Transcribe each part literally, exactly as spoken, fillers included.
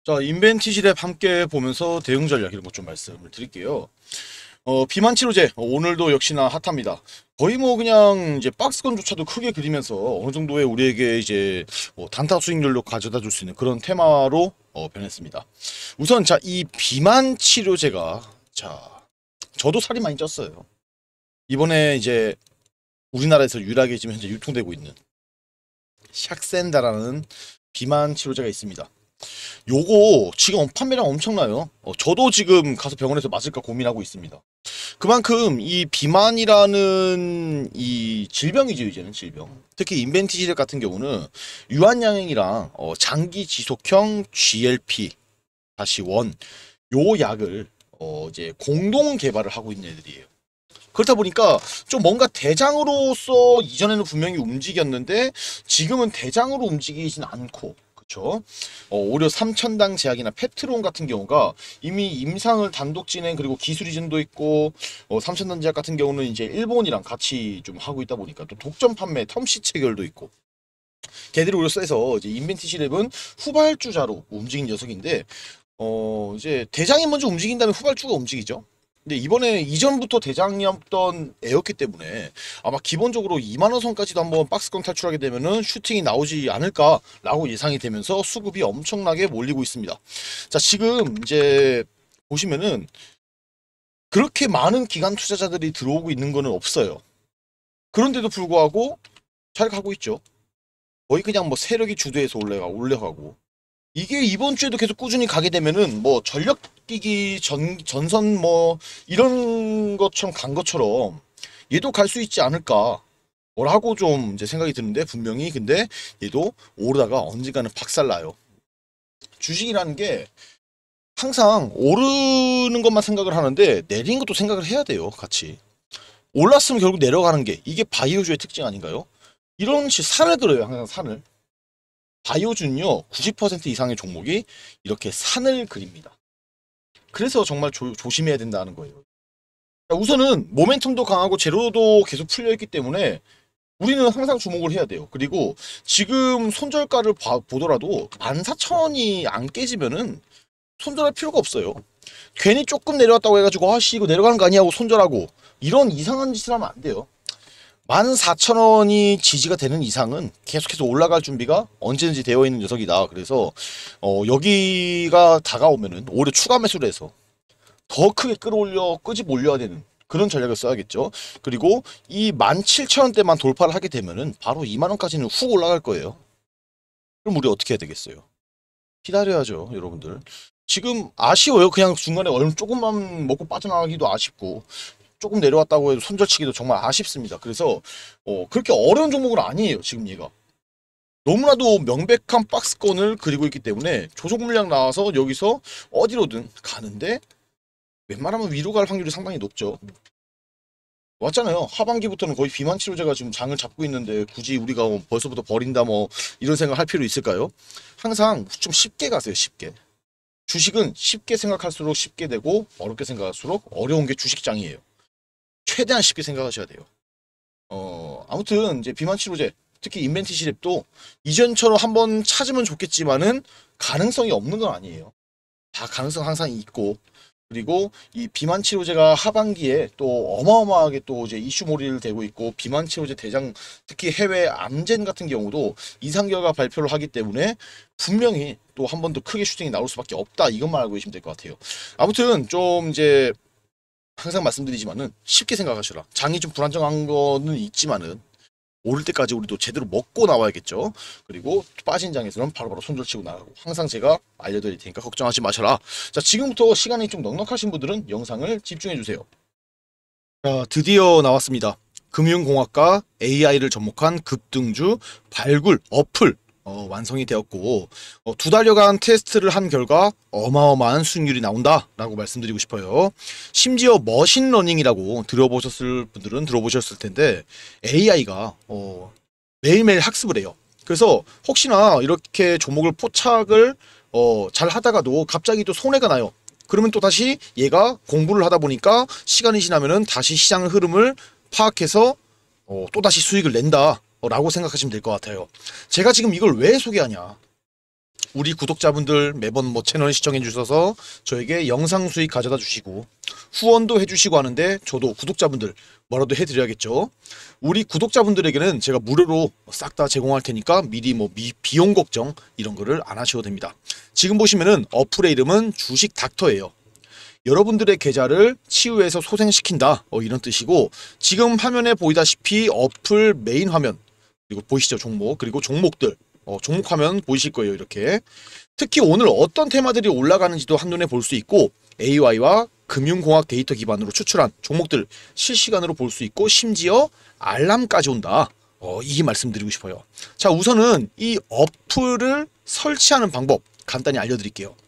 자, 인벤티지랩 함께 보면서 대응 전략 이런 것 좀 말씀을 드릴게요. 어, 비만 치료제 어, 오늘도 역시나 핫합니다. 거의 뭐 그냥 이제 박스권조차도 크게 그리면서 어느 정도의 우리에게 이제 뭐 단타 수익률로 가져다 줄 수 있는 그런 테마로 어, 변했습니다. 우선 자, 이 비만 치료제가 자, 저도 살이 많이 쪘어요. 이번에 이제 우리나라에서 유일하게 지금 현재 유통되고 있는 샥센다라는 비만 치료제가 있습니다. 요거 지금 판매량 엄청나요. 어, 저도 지금 가서 병원에서 맞을까 고민하고 있습니다. 그만큼 이 비만이라는 이 질병이죠, 이제는 질병. 특히 인벤티지랩 같은 경우는 유한양행이랑 어, 장기 지속형 지엘피 다시 원 요 약을 어, 이제 공동 개발을 하고 있는 애들이에요. 그렇다 보니까 좀 뭔가 대장으로서 이전에는 분명히 움직였는데 지금은 대장으로 움직이진 않고, 그쵸? 어, 오히려 삼천당 제약이나 페트론 같은 경우가 이미 임상을 단독 진행 그리고 기술 이전도 있고, 어, 삼천당 제약 같은 경우는 이제 일본이랑 같이 좀 하고 있다 보니까 또 독점 판매 텀시 체결도 있고, 걔들이 오히려 세서 이제 인벤티시랩은 후발주자로 움직인 녀석인데, 어, 이제 대장이 먼저 움직인 다음에 후발주가 움직이죠. 근데 이번에 이전부터 대장이었던 애였기 때문에 아마 기본적으로 이만 원 선까지도 한번 박스권 탈출하게 되면은 슈팅이 나오지 않을까라고 예상이 되면서 수급이 엄청나게 몰리고 있습니다. 자, 지금 이제 보시면은 그렇게 많은 기관 투자자들이 들어오고 있는 거는 없어요. 그런데도 불구하고 잘 가고 있죠. 거의 그냥 뭐 세력이 주도해서 올라가 올라가고, 이게 이번 주에도 계속 꾸준히 가게 되면은 뭐 전력기기 전 전선 뭐 이런 것처럼 간 것처럼 얘도 갈 수 있지 않을까 뭐라고 좀 이제 생각이 드는데, 분명히 근데 얘도 오르다가 언젠가는 박살나요. 주식이라는 게 항상 오르는 것만 생각을 하는데 내리는 것도 생각을 해야 돼요, 같이. 올랐으면 결국 내려가는 게 이게 바이오주의 특징 아닌가요? 이런 식 산을 그려요, 항상 산을. 바이오주는요, 구십 퍼센트 이상의 종목이 이렇게 산을 그립니다. 그래서 정말 조, 조심해야 된다는 거예요. 우선은 모멘텀도 강하고 제로도 계속 풀려있기 때문에 우리는 항상 주목을 해야 돼요. 그리고 지금 손절가를 봐, 보더라도 만 사천 원이 안 깨지면은 손절할 필요가 없어요. 괜히 조금 내려왔다고 해가지고 아씨 이거 내려가는 거 아니야 하고 손절하고 이런 이상한 짓을 하면 안 돼요. 만 사천 원이 지지가 되는 이상은 계속해서 올라갈 준비가 언제든지 되어 있는 녀석이다. 그래서 어, 여기가 다가오면은 오히려 추가 매수를 해서 더 크게 끌어올려 끄집 올려야 되는 그런 전략을 써야겠죠. 그리고 이 만 칠천 원대만 돌파를 하게 되면은 바로 이만 원까지는 훅 올라갈 거예요. 그럼 우리 어떻게 해야 되겠어요? 기다려야죠, 여러분들. 지금 아쉬워요. 그냥 중간에 얼마 조금만 먹고 빠져나가기도 아쉽고, 조금 내려왔다고 해도 손절치기도 정말 아쉽습니다. 그래서 어, 그렇게 어려운 종목은 아니에요, 지금 얘가. 너무나도 명백한 박스권을 그리고 있기 때문에 조정 물량 나와서 여기서 어디로든 가는데 웬만하면 위로 갈 확률이 상당히 높죠. 왔잖아요. 하반기부터는 거의 비만 치료제가 지금 장을 잡고 있는데 굳이 우리가 뭐 벌써부터 버린다 뭐 이런 생각 할 필요 있을까요? 항상 좀 쉽게 가세요, 쉽게. 주식은 쉽게 생각할수록 쉽게 되고 어렵게 생각할수록 어려운 게 주식장이에요. 최대한 쉽게 생각하셔야 돼요. 어, 아무튼 이제 비만 치료제, 특히 인벤티시랩도 이전처럼 한번 찾으면 좋겠지만은 가능성이 없는 건 아니에요. 다 가능성 항상 있고, 그리고 이 비만 치료제가 하반기에 또 어마어마하게 또 이제 이슈몰이를 되고 있고, 비만 치료제 대장, 특히 해외 암젠 같은 경우도 이상 결과 발표를 하기 때문에 분명히 또 한 번 더 크게 슈팅이 나올 수밖에 없다, 이것만 알고 계시면 될 것 같아요. 아무튼 좀 이제 항상 말씀드리지만은 쉽게 생각하셔라. 장이 좀 불안정한 거는 있지만은 오를 때까지 우리도 제대로 먹고 나와야겠죠. 그리고 빠진 장에서는 바로바로 손절치고 나가고, 항상 제가 알려드릴 테니까 걱정하지 마셔라. 자, 지금부터 시간이 좀 넉넉하신 분들은 영상을 집중해주세요. 자, 드디어 나왔습니다. 금융공학과 에이아이를 접목한 급등주 발굴 어플 어, 완성이 되었고, 어, 두 달여간 테스트를 한 결과 어마어마한 수익률이 나온다라고 말씀드리고 싶어요. 심지어 머신러닝이라고 들어보셨을 분들은 들어보셨을 텐데, 에이아이가 어, 매일매일 학습을 해요. 그래서 혹시나 이렇게 종목을 포착을 어, 잘 하다가도 갑자기 또 손해가 나요. 그러면 또 다시 얘가 공부를 하다 보니까 시간이 지나면은 다시 시장 흐름을 파악해서 어, 또다시 수익을 낸다 라고 생각하시면 될 것 같아요. 제가 지금 이걸 왜 소개하냐, 우리 구독자분들 매번 뭐 채널 시청해 주셔서 저에게 영상 수익 가져다 주시고 후원도 해주시고 하는데 저도 구독자분들 뭐라도 해드려야겠죠. 우리 구독자분들에게는 제가 무료로 싹 다 제공할 테니까 미리 뭐 미, 비용 걱정 이런 거를 안 하셔도 됩니다. 지금 보시면은 어플의 이름은 주식 닥터예요. 여러분들의 계좌를 치유해서 소생시킨다 어, 이런 뜻이고, 지금 화면에 보이다시피 어플 메인 화면, 그리고 보이시죠 종목, 그리고 종목들 어, 종목 화면 보이실 거예요. 이렇게 특히 오늘 어떤 테마들이 올라가는지도 한눈에 볼 수 있고, 에이아이와 금융공학 데이터 기반으로 추출한 종목들 실시간으로 볼 수 있고, 심지어 알람까지 온다. 어, 이 말씀드리고 싶어요. 자, 우선은 이 어플을 설치하는 방법 간단히 알려드릴게요.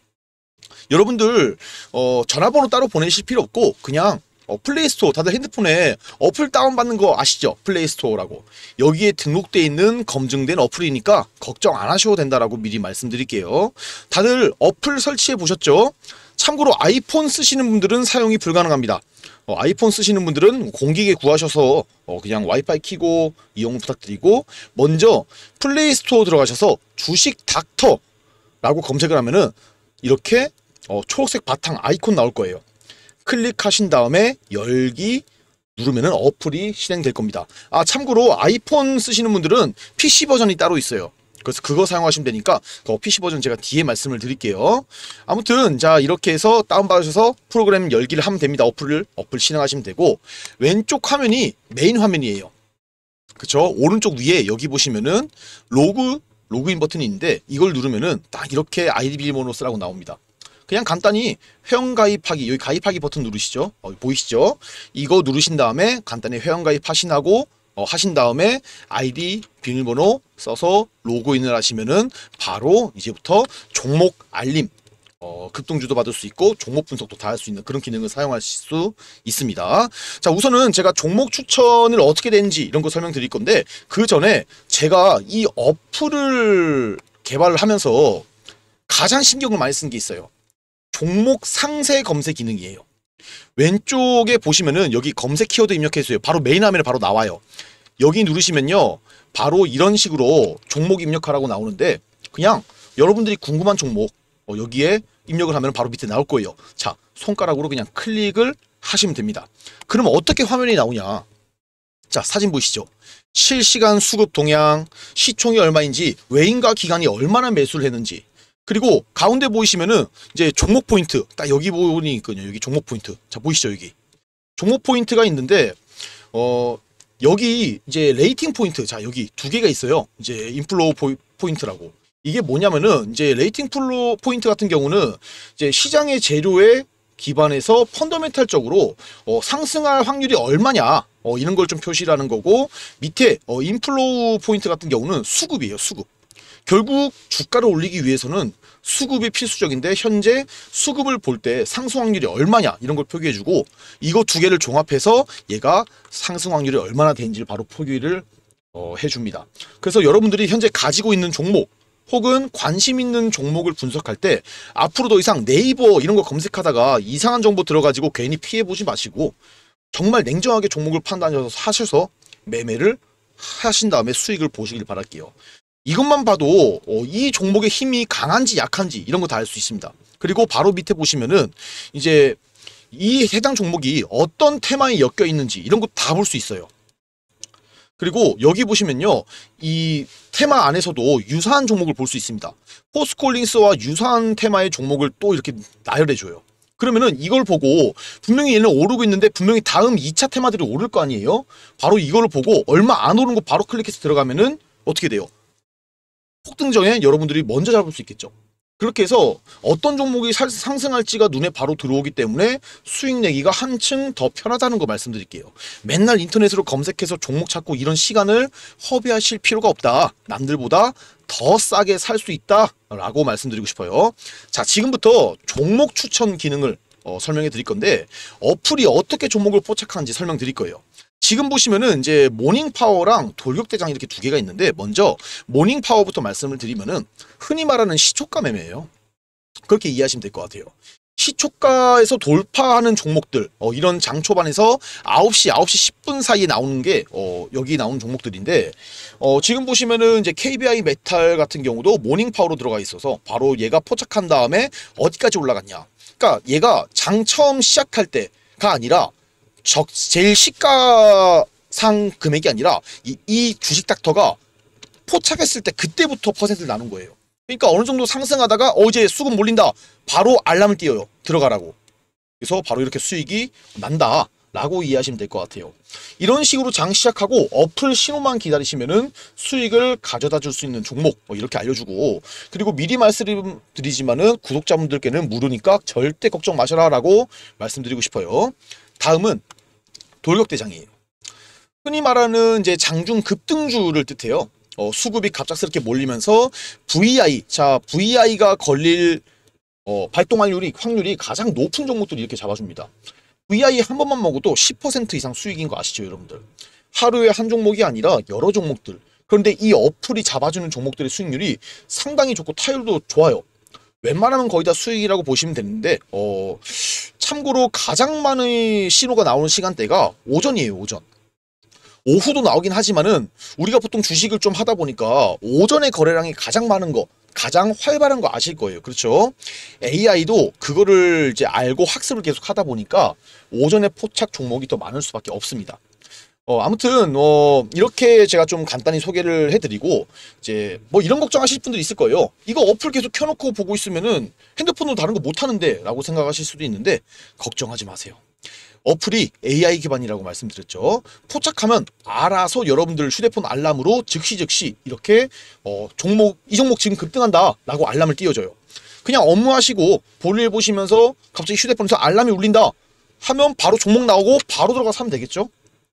여러분들 어, 전화번호 따로 보내실 필요 없고 그냥 어, 플레이스토어, 다들 핸드폰에 어플 다운받는 거 아시죠? 플레이스토어라고. 여기에 등록되어 있는 검증된 어플이니까 걱정 안 하셔도 된다라고 미리 말씀드릴게요. 다들 어플 설치해 보셨죠? 참고로 아이폰 쓰시는 분들은 사용이 불가능합니다. 어, 아이폰 쓰시는 분들은 공기계 구하셔서 어, 그냥 와이파이 켜고 이용 부탁드리고, 먼저 플레이스토어 들어가셔서 주식 닥터라고 검색을 하면은 이렇게 어, 초록색 바탕 아이콘 나올 거예요. 클릭하신 다음에 열기 누르면은 어플이 실행될 겁니다. 아, 참고로 아이폰 쓰시는 분들은 피씨 버전이 따로 있어요. 그래서 그거 사용하시면 되니까 그 피씨 버전 제가 뒤에 말씀을 드릴게요. 아무튼 자, 이렇게 해서 다운받으셔서 프로그램 열기를 하면 됩니다. 어플을 어플 실행하시면 되고, 왼쪽 화면이 메인 화면이에요. 그쵸? 오른쪽 위에 여기 보시면은 로그 로그인 버튼이 있는데 이걸 누르면은 딱 이렇게 아이디 비밀번호 쓰라고 나옵니다. 그냥 간단히 회원가입하기, 여기 가입하기 버튼 누르시죠. 어, 보이시죠? 이거 누르신 다음에 간단히 회원가입 하신하고 어, 하신 다음에 아이디 비밀번호 써서 로그인을 하시면은 바로 이제부터 종목 알림, 어, 급등주도 받을 수 있고 종목 분석도 다 할 수 있는 그런 기능을 사용하실 수 있습니다. 자, 우선은 제가 종목 추천을 어떻게 되는지 이런 거 설명드릴 건데, 그 전에 제가 이 어플을 개발을 하면서 가장 신경을 많이 쓴 게 있어요. 종목 상세 검색 기능이에요. 왼쪽에 보시면은 여기 검색 키워드 입력해주세요. 바로 메인 화면에 바로 나와요. 여기 누르시면요 바로 이런 식으로 종목 입력하라고 나오는데, 그냥 여러분들이 궁금한 종목 어, 여기에 입력을 하면 바로 밑에 나올 거예요. 자, 손가락으로 그냥 클릭을 하시면 됩니다. 그러면 어떻게 화면이 나오냐? 자, 사진 보이시죠? 실시간 수급 동향, 시총이 얼마인지, 외인가 기관이 얼마나 매수를 했는지, 그리고 가운데 보이시면은 이제 종목 포인트, 딱 여기 부분이 있거든요. 여기 종목 포인트. 자, 보이시죠? 여기 종목 포인트가 있는데 어 여기 이제 레이팅 포인트, 자 여기 두 개가 있어요. 이제 인플로우 포인트라고. 이게 뭐냐면은 이제 레이팅 플로 포인트 같은 경우는 이제 시장의 재료에 기반해서 펀더멘탈적으로 어, 상승할 확률이 얼마냐 어, 이런 걸 좀 표시를 하는 거고, 밑에 어, 인플로우 포인트 같은 경우는 수급이에요. 수급. 결국 주가를 올리기 위해서는 수급이 필수적인데, 현재 수급을 볼 때 상승 확률이 얼마냐 이런 걸 표기해주고, 이거 두 개를 종합해서 얘가 상승 확률이 얼마나 되는지를 바로 표기를 어, 해줍니다. 그래서 여러분들이 현재 가지고 있는 종목 혹은 관심 있는 종목을 분석할 때 앞으로 더 이상 네이버 이런 거 검색하다가 이상한 정보 들어가지고 괜히 피해보지 마시고, 정말 냉정하게 종목을 판단해서 사셔서 매매를 하신 다음에 수익을 보시길 바랄게요. 이것만 봐도 어, 이 종목의 힘이 강한지 약한지 이런 거 다 알 수 있습니다. 그리고 바로 밑에 보시면은 이제 이 해당 종목이 어떤 테마에 엮여 있는지 이런 거 다 볼 수 있어요. 그리고 여기 보시면요, 이 테마 안에서도 유사한 종목을 볼 수 있습니다. 포스코홀딩스와 유사한 테마의 종목을 또 이렇게 나열해줘요. 그러면은 이걸 보고 분명히 얘는 오르고 있는데 분명히 다음 이 차 테마들이 오를 거 아니에요? 바로 이걸 보고 얼마 안 오른 거 바로 클릭해서 들어가면은 어떻게 돼요? 폭등정에 여러분들이 먼저 잡을 수 있겠죠. 그렇게 해서 어떤 종목이 상승할지가 눈에 바로 들어오기 때문에 수익 내기가 한층 더 편하다는 거 말씀드릴게요. 맨날 인터넷으로 검색해서 종목 찾고 이런 시간을 허비하실 필요가 없다. 남들보다 더 싸게 살 수 있다 라고 말씀드리고 싶어요. 자, 지금부터 종목 추천 기능을 어, 설명해 드릴 건데, 어플이 어떻게 종목을 포착하는지 설명드릴 거예요. 지금 보시면은 이제 모닝파워랑 돌격대장 이렇게 두 개가 있는데, 먼저 모닝파워부터 말씀을 드리면은 흔히 말하는 시초가 매매예요. 그렇게 이해하시면 될 것 같아요. 시초가에서 돌파하는 종목들, 어, 이런 장 초반에서 아홉 시, 아홉 시 십 분 사이에 나오는 게 어, 여기 나오는 종목들인데, 어, 지금 보시면은 이제 케이비아이 메탈 같은 경우도 모닝 파워로 들어가 있어서 바로 얘가 포착한 다음에 어디까지 올라갔냐. 그러니까 얘가 장 처음 시작할 때가 아니라 적 제일 시가상 금액이 아니라 이, 이 주식 닥터가 포착했을 때 그때부터 퍼센트를 나눈 거예요. 그러니까 어느 정도 상승하다가 어제 수급 몰린다. 바로 알람을 띄워요. 들어가라고. 그래서 바로 이렇게 수익이 난다. 라고 이해하시면 될 것 같아요. 이런 식으로 장 시작하고 어플 신호만 기다리시면은 수익을 가져다 줄 수 있는 종목 뭐 이렇게 알려주고, 그리고 미리 말씀드리지만은 구독자분들께는 무료니까 절대 걱정 마셔라 라고 말씀드리고 싶어요. 다음은 돌격대장이에요. 흔히 말하는 이제 장중 급등주를 뜻해요. 어, 수급이 갑작스럽게 몰리면서 브이아이, 자 브이아이가 걸릴 어, 발동확률이 확률이 가장 높은 종목들이 이렇게 잡아줍니다. 브이아이 한 번만 먹어도 십 퍼센트 이상 수익인 거 아시죠, 여러분들? 하루에 한 종목이 아니라 여러 종목들. 그런데 이 어플이 잡아주는 종목들의 수익률이 상당히 좋고 타율도 좋아요. 웬만하면 거의 다 수익이라고 보시면 되는데, 어, 참고로 가장 많은 신호가 나오는 시간대가 오전이에요, 오전. 오후도 나오긴 하지만은 우리가 보통 주식을 좀 하다 보니까 오전에 거래량이 가장 많은 거, 가장 활발한 거 아실 거예요. 그렇죠? 에이아이도 그거를 이제 알고 학습을 계속 하다 보니까 오전에 포착 종목이 더 많을 수밖에 없습니다. 어, 아무튼 어, 이렇게 제가 좀 간단히 소개를 해드리고, 이제 뭐 이런 걱정하실 분들이 있을 거예요. 이거 어플 계속 켜놓고 보고 있으면은 핸드폰으로 다른 거 못하는데 라고 생각하실 수도 있는데, 걱정하지 마세요. 어플이 에이아이 기반이라고 말씀드렸죠. 포착하면 알아서 여러분들 휴대폰 알람으로 즉시 즉시 이렇게 어, 종목 이 종목 지금 급등한다 라고 알람을 띄워줘요. 그냥 업무하시고 볼일 보시면서 갑자기 휴대폰에서 알람이 울린다 하면 바로 종목 나오고 바로 들어가서 하면 되겠죠.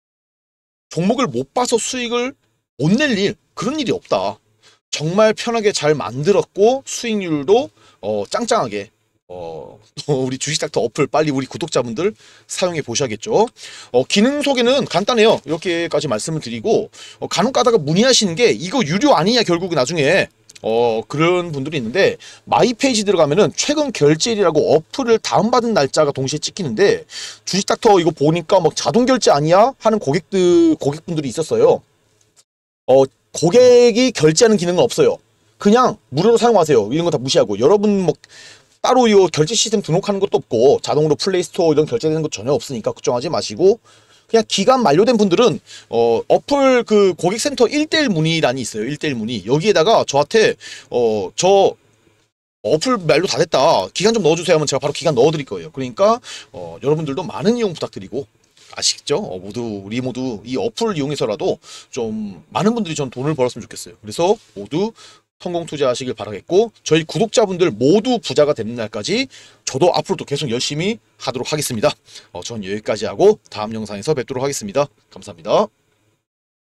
종목을 못 봐서 수익을 못 낼 일, 그런 일이 없다. 정말 편하게 잘 만들었고 수익률도 어, 짱짱하게, 어, 우리 주식닥터 어플 빨리 우리 구독자분들 사용해 보셔야겠죠. 어, 기능 소개는 간단해요. 이렇게까지 말씀을 드리고, 어, 간혹 가다가 문의하시는 게 이거 유료 아니냐 결국 나중에 어, 그런 분들이 있는데, 마이 페이지 들어가면은 최근 결제일이라고 어플을 다운받은 날짜가 동시에 찍히는데, 주식닥터 이거 보니까 막 자동 결제 아니야 하는 고객들 고객분들이 있었어요. 어, 고객이 결제하는 기능은 없어요. 그냥 무료로 사용하세요. 이런 거 다 무시하고, 여러분 뭐 따로 이 결제 시스템 등록하는 것도 없고 자동으로 플레이스토어 이런 결제되는 것 전혀 없으니까 걱정하지 마시고, 그냥 기간 만료된 분들은 어, 어플 그 고객센터 일 대일 문의란이 있어요. 일 대일 문의. 여기에다가 저한테 어, 저 어플 만료 다 됐다, 기간 좀 넣어주세요 하면 제가 바로 기간 넣어드릴 거예요. 그러니까 어, 여러분들도 많은 이용 부탁드리고, 아시겠죠? 어, 모두 우리 모두 이 어플을 이용해서라도 좀 많은 분들이 전 돈을 벌었으면 좋겠어요. 그래서 모두 성공 투자하시길 바라겠고, 저희 구독자분들 모두 부자가 되는 날까지 저도 앞으로도 계속 열심히 하도록 하겠습니다. 어, 전 여기까지 하고 다음 영상에서 뵙도록 하겠습니다. 감사합니다.